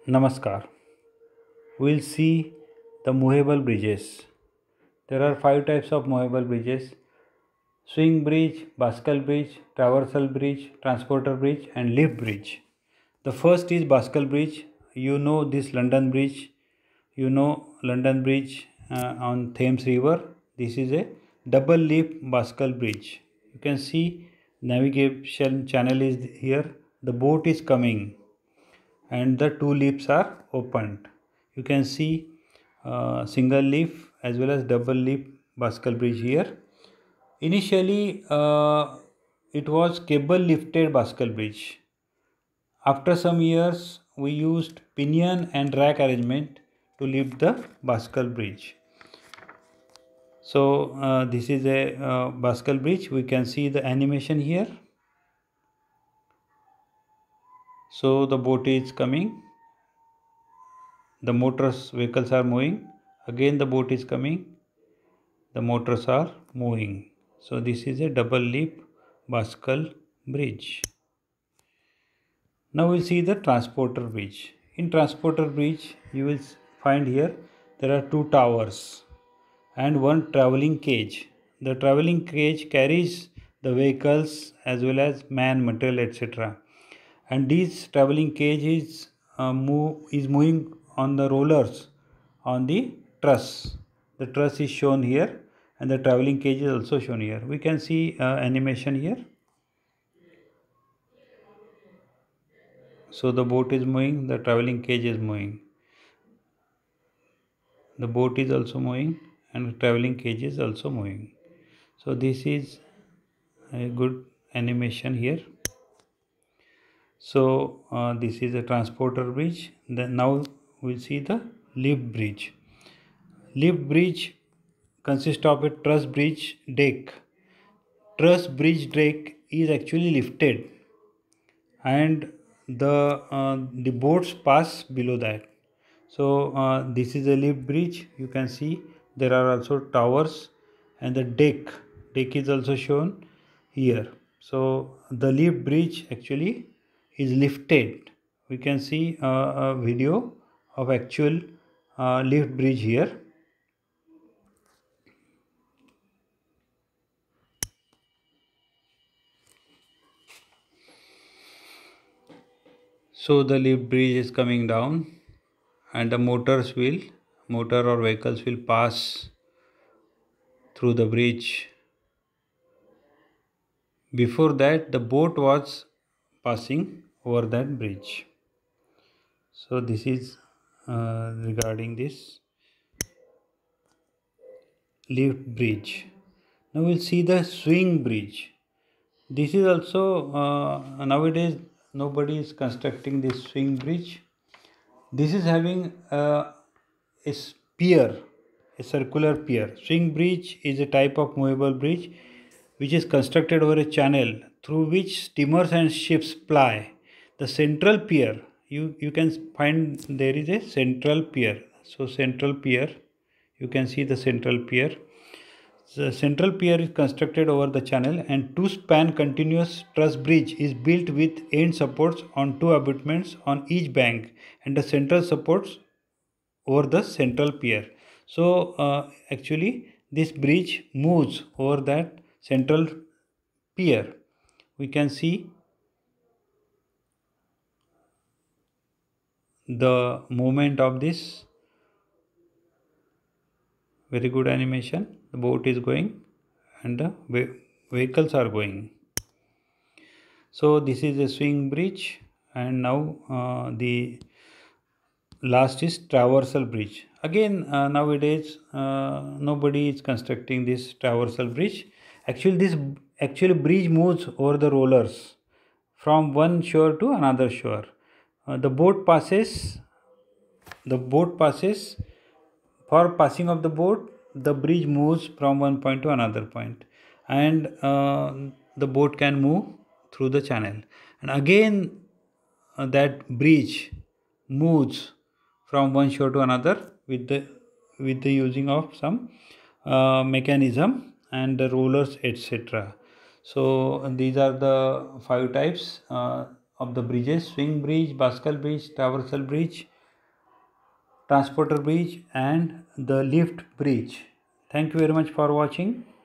Namaskar. We'll see the movable bridges. There are 5 types of movable bridges: swing bridge, bascule bridge, traversal bridge, transporter bridge, and lift bridge. The first is bascule bridge. You know this London Bridge. You know London Bridge on Thames River. This is a double lift bascule bridge. You can see navigation channel is here. The boat is coming and the two leaves are opened. You can see single leaf as well as double leaf bascule bridge here. Initially, it was cable lifted bascule bridge. After some years, we used pinion and rack arrangement to lift the bascule bridge. So this is a bascule bridge. We can see the animation here. So the boat is coming, the motors vehicles are moving, again the boat is coming, the motors are moving. So this is a double leaf bascule bridge. Now we'll see the transporter bridge. In transporter bridge you will find here there are two towers and one travelling cage. The travelling cage carries the vehicles as well as man, material, etc. And this travelling cage is moving on the rollers on the truss. The truss is shown here and the travelling cage is also shown here. We can see animation here. So the boat is moving, the travelling cage is moving. The boat is also moving and the travelling cage is also moving. So this is a good animation here. So this is a transporter bridge. Then now we'll see the lift bridge. Lift bridge consists of a truss bridge deck. Truss bridge deck is actually lifted and the boats pass below that. So this is a lift bridge. You can see there are also towers and the deck is also shown here. So the lift bridge actually is lifted. We can see a video of actual lift bridge here. So the lift bridge is coming down and the motor or vehicles will pass through the bridge. Before that the boat was passing over that bridge. So this is regarding this lift bridge. Now we'll see the swing bridge. This is also nowadays nobody is constructing this swing bridge. This is having a pier, a circular pier. Swing bridge is a type of movable bridge which is constructed over a channel through which steamers and ships ply. The central pier, you can find there is a central pier. So central pier, you can see the central pier. The central pier is constructed over the channel and two-span continuous truss bridge is built with end supports on two abutments on each bank and the central supports over the central pier. So actually this bridge moves over that central pier. We can see the movement of this. Very good animation. The boat is going and the vehicles are going. So this is a swing bridge and now the last is traversal bridge. Again nowadays nobody is constructing this traversal bridge. Actually this bridge moves over the rollers from one shore to another shore. The boat passes for passing of the boat. The bridge moves from one point to another point and the boat can move through the channel and again that bridge moves from one shore to another with the using of some mechanism and the rollers, etc. So these are the 5 types of the bridges: swing bridge, bascule bridge, traversal bridge, transporter bridge and the lift bridge. Thank you very much for watching.